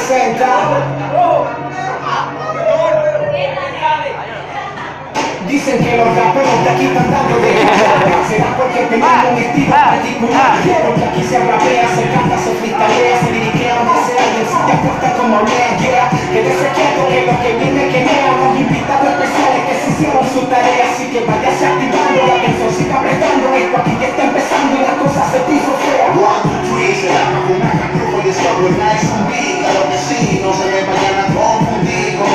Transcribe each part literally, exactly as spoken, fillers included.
representa. Dicen que los raperos de aquí están dando de cara. Será porque tenemos un estilo particular. Quiero que aquí se rapea, se canta, se freestalea, se liriquea, donde sea y el sitio apuesta como lea, yeah. Que de secreto que lo que viene que lea, los invitados especiales que se hicieron su tarea. Así que váyase activando, la atención siga apretando. Esto aquí ya está empezando y la cosa se puso fea. One, two, three, se la con una canción y esto no es un beat. Claro que sí, no se me vayan a confundir con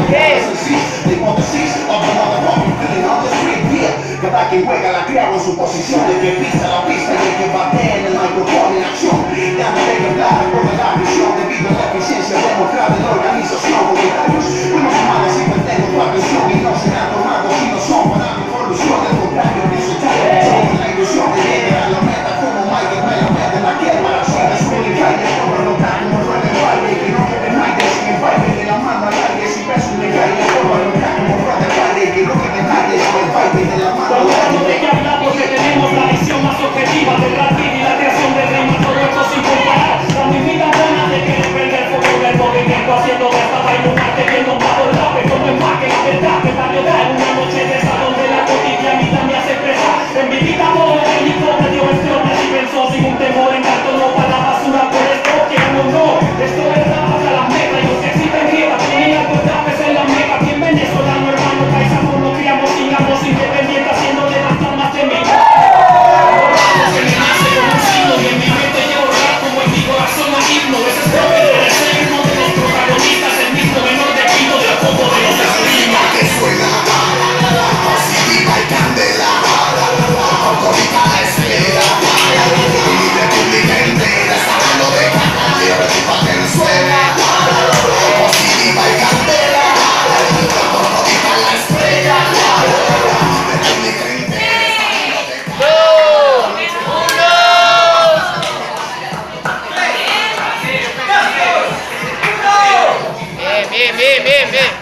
el hipótesis of another fucking feeling on the street, yeah. Cada quien juega la clavo en su posición, el que pisa la pista y el que bate en el micrófono en acción. Ya no hay que hablar por la visión debido a la eficiencia demostrada en la organización. Voluntarios, unos humanos y pretendo tu atención y no serán tomados si no son para mi evolución. Al contrario, resultados son la ilusión de llegar a la meta como Michael me la mete en la tierra. Así es muy calle, como notar como rueda el baile, que no quede nadie sin el baile de la mano al aire, sin beso en el calle, como notar como rueda el baile, que no quede nadie sin el baile de la mano al aire. ¿De qué hablar? Porque tenemos la visión más objetiva del rap y la creación de rimas, todo esto sin comparar. La misma gana de querer prender el fuego del movimiento, haciendo de esta vaina un arte bien nombrado el rap, como es más que la verdad, que barrio da una noche de esa donde la cotidianidad me hace expresar. En mi vida todo el hip hop me dio explota y pensó sin un temor en canto no para la basura, por esto quieran o no. Esto es rap hasta las metas y los que existen arriba tienen algo de rap en la meta. Bien venezolano, hermano, paisano, nos criamos sin ambos independientes haciendo de las palmas de mi que me nace como un signo y en mi mente llevo rap como en mi corazón a himno. Ese es propio del deseo de los protagonistas, el mismo menor de pino del foco de los escrimas. Que suena positiva y candela, autorita la espera, mi república entera está hablando de caja, quiero que pa' que no suene. Positiva y candela, autorita la espera, mi república entera está hablando de caja. Bien, bien, bien, bien, bien.